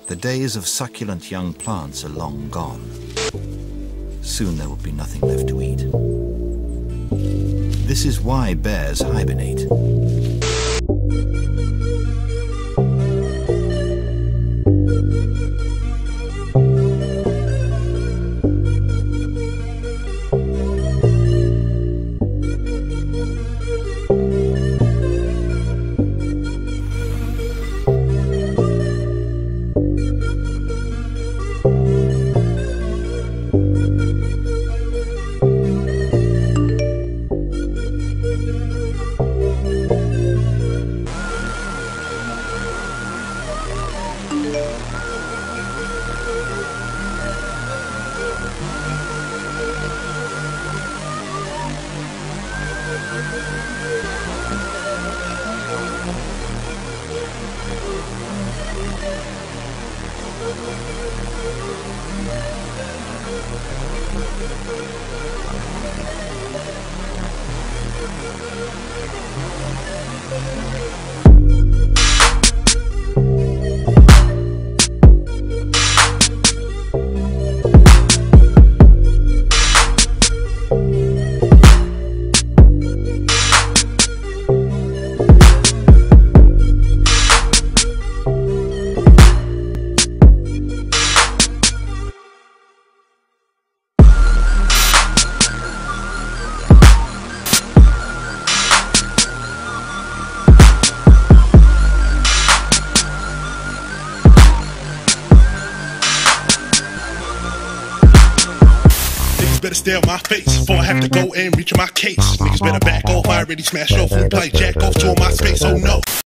The days of succulent young plants are long gone. Soon there will be nothing left to eat. This is why bears hibernate. Better stay on my face before I have to go and reach my case. Niggas better back off, I already smashed off and play jack off to my space, oh no.